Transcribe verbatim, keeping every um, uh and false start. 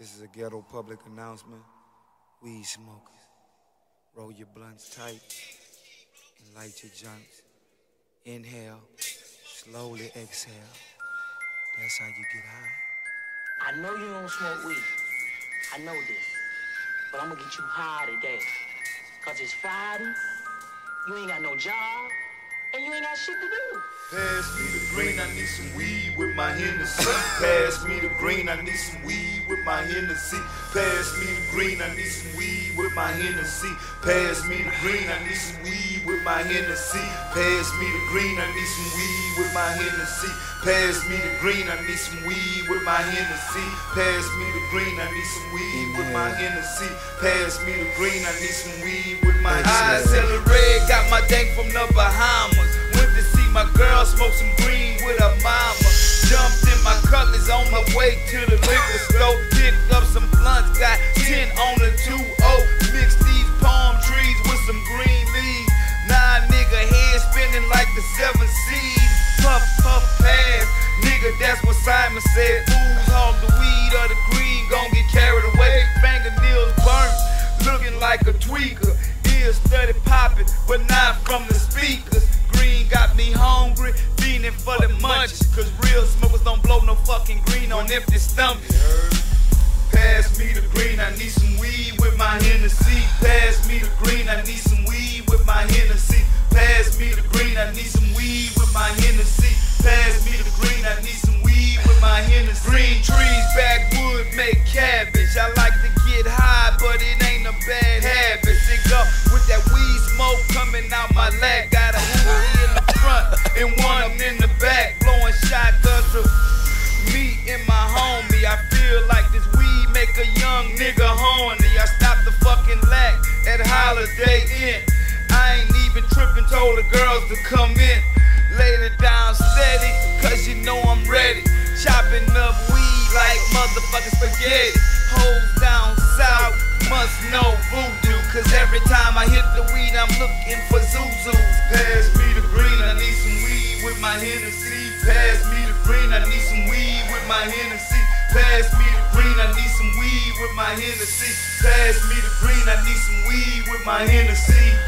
This is a ghetto public announcement. Weed smokers, roll your blunts tight and light your joints. Inhale, slowly exhale. That's how you get high. I know you don't smoke weed. I know this. But I'm gonna get you high today. Cause it's Friday, you ain't got no job, and you ain't got shit to do. Pass me the green, I need some weed with my Hennessy. Pass me the green, I need some weed with my Hennessy. Pass me the green, I need some weed with my Hennessy. Pass me the green, I need some weed with my Hennessy. Pass me the green, I need some weed with my Hennessy. Pass me the green, I need some weed with my Hennessy. Pass me the green, I need some weed with my Hennessy. Pass me the green, I need some weed with my Hennessy. I accelerate, got my dank from the Bahamas. Went to see my girl smoke some green with her mama. Jumped in my cutlass on my way to the liquor store. Picked up some blunts, got ten on the two oh. Mixed these palm trees with some green leaves. Nah, nigga, head spinning like the seven seas. Puff, puff, pass, nigga, that's what Simon said. Fools hog the weed or the green, gon' get carried away. Fingernails burnt, looking like a tweaker. Ears study popping, but not from the speakers. Green got me hungry, feeding for the munchies. Cause real smokers don't blow no fucking green on empty stomachs. Pass me the green, I need some weed with my Hennessy. Pass me the green, I need some weed with my Hennessy. Pass me the green, I need some weed with my Hennessy. Pass me the green, I need some weed with my Hennessy. Green trees, backwood, make cabbage. I like to get high, but it ain't a bad habit. Sick up with that weed smoke coming out my leg. Got a hoodie in the front and one of them in the back. Blowing shotguns to me and my homie. I feel like this weed make a young nigga horny. I stopped the fucking lack at Holiday Inn. I ain't even tripping, told the girls to come in. Laid it down steady, cause you know I'm ready. Chopping up weed like motherfucking spaghetti. Hoes down south must know voodoo, cause every time I hit the weed I'm looking for Zuzus. Pass me the green, I need some weed with my Hennessy. Pass me the green, I need some weed with my Hennessy. Pass me the green, I need some weed with my Hennessy. Pass me the green, I need some weed with my Hennessy.